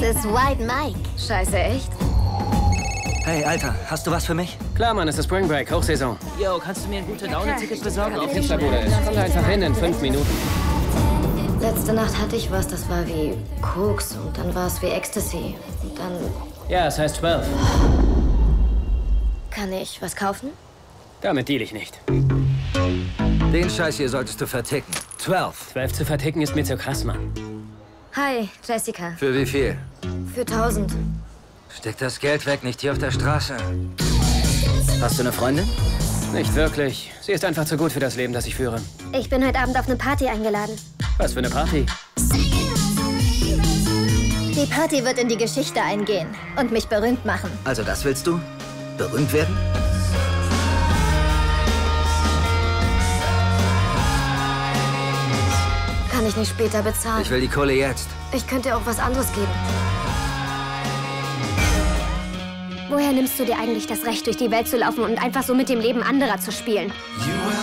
ist White Mike. Scheiße, echt? Hey, Alter, hast du was für mich? Klar, Mann, es ist Spring Break, Hochsaison. Yo, kannst du mir ein gute Laune-Ticket besorgen? Auf die Stabule. Kommt einfach hin in 5 Minuten. Letzte Nacht hatte ich was, das war wie Koks und dann war es wie Ecstasy. Und dann... Ja, es heißt 12. Kann ich was kaufen? Damit deal ich nicht. Den Scheiß hier solltest du verticken. 12. 12 zu verticken ist mir zu krass, Mann. Hi, Jessica. Für wie viel? Für 1000. Steck das Geld weg, nicht hier auf der Straße. Hast du eine Freundin? Nicht wirklich. Sie ist einfach zu gut für das Leben, das ich führe. Ich bin heute Abend auf eine Party eingeladen. Was für eine Party? Die Party wird in die Geschichte eingehen und mich berühmt machen. Also das willst du? Berühmt werden? Kann ich nicht später bezahlen? Ich will die Kohle jetzt. Ich könnte auch was anderes geben. Woher nimmst du dir eigentlich das Recht, durch die Welt zu laufen und einfach so mit dem Leben anderer zu spielen? You